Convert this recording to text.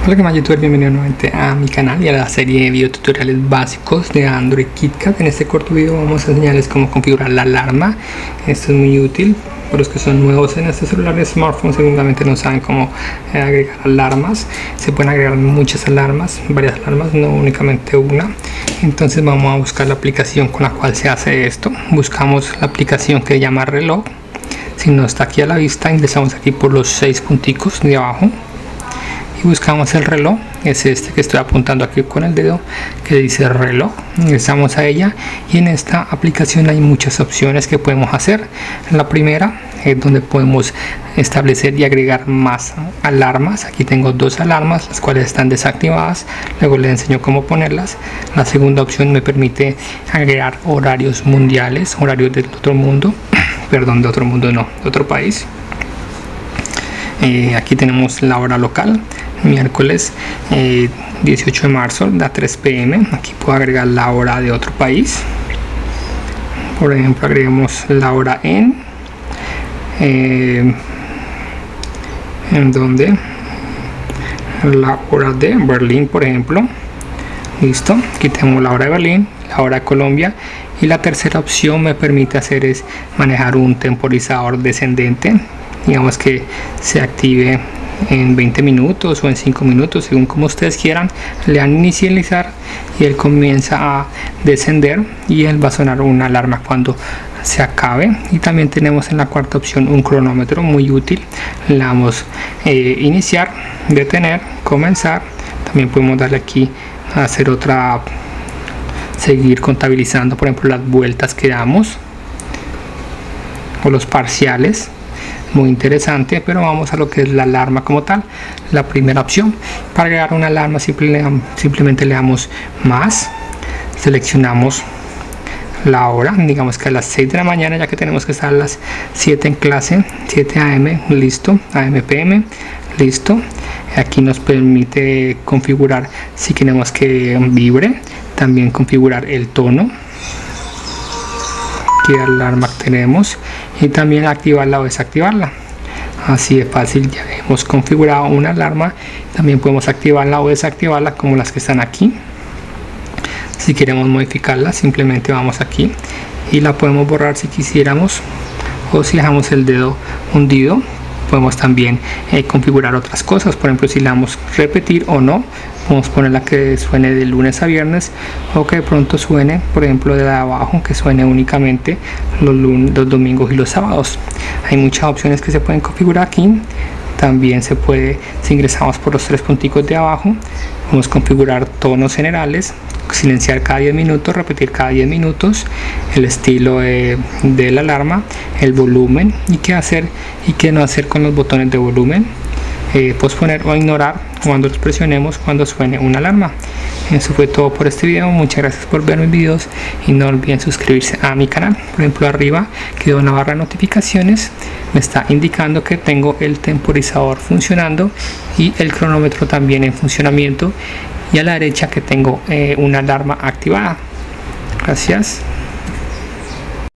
Hola, que más YouTube, bienvenido nuevamente a mi canal y a la serie de videotutoriales básicos de Android KitKat. En este corto video vamos a enseñarles cómo configurar la alarma. Esto es muy útil para los que son nuevos en este celular de smartphone, seguramente no saben cómo agregar alarmas. Se pueden agregar muchas alarmas, varias alarmas, no únicamente una. Entonces vamos a buscar la aplicación con la cual se hace esto. Buscamos la aplicación que se llama reloj. Si no está aquí a la vista, ingresamos aquí por los 6 punticos de abajo y buscamos el reloj. Es este que estoy apuntando aquí con el dedo, que dice reloj. Ingresamos a ella y en esta aplicación hay muchas opciones que podemos hacer. La primera es donde podemos establecer y agregar más alarmas. Aquí tengo 2 alarmas, las cuales están desactivadas, luego les enseño cómo ponerlas. La segunda opción me permite agregar horarios mundiales, horarios del otro mundo, perdón, de otro mundo no, de otro país. Aquí tenemos la hora local, miércoles 18 de marzo a 3 p.m. Aquí puedo agregar la hora de otro país. Por ejemplo, agregamos la hora en donde la hora de Berlín, por ejemplo. Listo, aquí tenemos la hora de Berlín, la hora de Colombia. Y la tercera opción me permite hacer es manejar un temporizador descendente, digamos que se active en 20 minutos o en 5 minutos, según como ustedes quieran. Le dan inicializar y él comienza a descender y él va a sonar una alarma cuando se acabe. Y también tenemos en la cuarta opción un cronómetro muy útil. Le damos iniciar, detener, comenzar. También podemos darle aquí a hacer otra, seguir contabilizando, por ejemplo, las vueltas que damos o los parciales. Muy interesante, pero vamos a lo que es la alarma como tal. La primera opción, para agregar una alarma simplemente le damos más, seleccionamos la hora, digamos que a las 6 de la mañana, ya que tenemos que estar a las 7 en clase, 7 am, listo, am pm, listo. Aquí nos permite configurar si queremos que vibre, también configurar el tono, qué alarma tenemos, y también activarla o desactivarla. Así de fácil, ya hemos configurado una alarma. También podemos activarla o desactivarla como las que están aquí. Si queremos modificarla, simplemente vamos aquí y la podemos borrar si quisiéramos, o si dejamos el dedo hundido podemos también configurar otras cosas. Por ejemplo, si le damos repetir o no, podemos ponerla que suene de lunes a viernes, o que de pronto suene, por ejemplo, de abajo, que suene únicamente los domingos y los sábados. Hay muchas opciones que se pueden configurar aquí. También se puede, si ingresamos por los 3 punticos de abajo, podemos configurar tonos generales, silenciar cada 10 minutos, repetir cada 10 minutos, el estilo de la alarma, el volumen y qué hacer y qué no hacer con los botones de volumen, posponer o ignorar cuando los presionemos cuando suene una alarma. Eso fue todo por este video. Muchas gracias por ver mis videos y no olviden suscribirse a mi canal. Por ejemplo, arriba quedó una barra de notificaciones, me está indicando que tengo el temporizador funcionando y el cronómetro también en funcionamiento, y a la derecha que tengo una alarma activada. Gracias.